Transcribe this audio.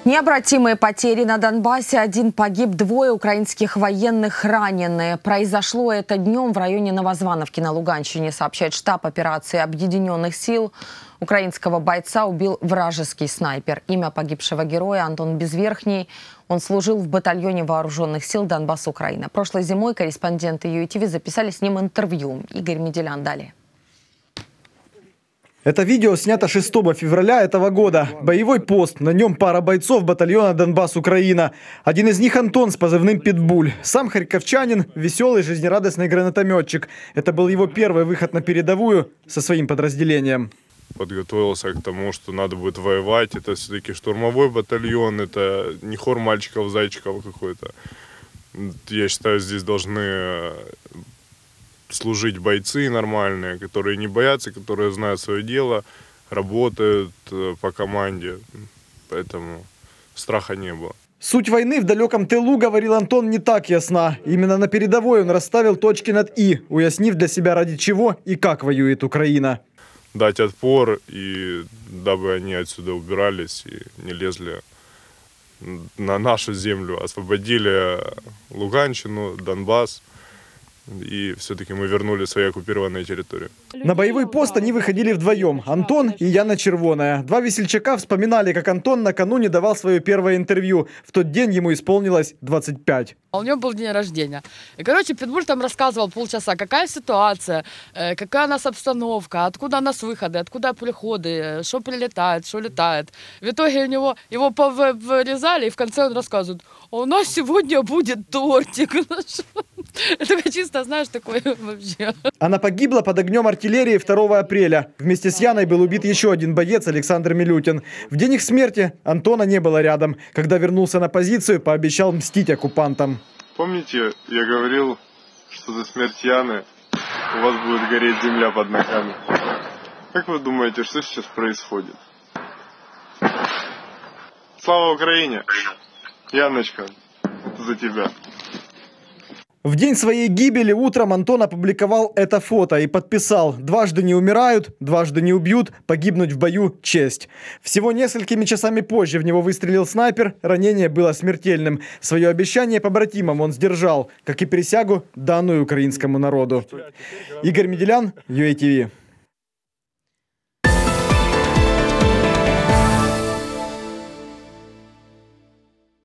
Необратимые потери на Донбассе. Один погиб, двое украинских военных ранены. Произошло это днем в районе Новозвановки на Луганщине, сообщает штаб операции Объединенных сил. Украинского бойца убил вражеский снайпер. Имя погибшего героя Антон Безверхний. Он служил в батальоне вооруженных сил Донбасс, Украина. Прошлой зимой корреспонденты ЮАТВ записали с ним интервью. Игорь Меделян далее. Это видео снято 6 февраля этого года. Боевой пост. На нем пара бойцов батальона «Донбасс, Украина». Один из них Антон с позывным «Питбуль». Сам харьковчанин, веселый, жизнерадостный гранатометчик. Это был его первый выход на передовую со своим подразделением. Подготовился к тому, что надо будет воевать. Это все-таки штурмовой батальон, это не хор мальчиков-зайчиков какой-то. Я считаю, здесь должны служить бойцы нормальные, которые не боятся, которые знают свое дело, работают по команде. Поэтому страха не было. Суть войны в далеком тылу, говорил Антон, не так ясна. Именно на передовой он расставил точки над «и», уяснив для себя, ради чего и как воюет Украина. Дать отпор, и дабы они отсюда убирались и не лезли на нашу землю. Освободили Луганщину, Донбасс. И все-таки мы вернули свои оккупированные территории. На боевой пост они выходили вдвоем. Антон и Яна Червоная. Два весельчака вспоминали, как Антон накануне давал свое первое интервью. В тот день ему исполнилось 25. У него был день рождения. И, короче, Питбуль там рассказывал полчаса, какая ситуация, какая у нас обстановка, откуда у нас выходы, откуда приходы, что прилетает, что летает. В итоге у него его повырезали, и в конце он рассказывает: а у нас сегодня будет тортик. Это чисто, знаешь, такое вообще. Она погибла под огнем артиллерии 2 апреля. Вместе с Яной был убит еще один боец, Александр Милютин. В день их смерти Антона не было рядом. Когда вернулся на позицию, пообещал мстить оккупантам. Помните, я говорил, что за смерть Яны у вас будет гореть земля под ногами? Как вы думаете, что сейчас происходит? Слава Украине! Яночка, это за тебя. В день своей гибели утром Антон опубликовал это фото и подписал: «Дважды не умирают, дважды не убьют, погибнуть в бою – честь». Всего несколькими часами позже в него выстрелил снайпер, ранение было смертельным. Свое обещание побратимам он сдержал, как и присягу, данную украинскому народу. Игорь Меделян, ЮАТВ.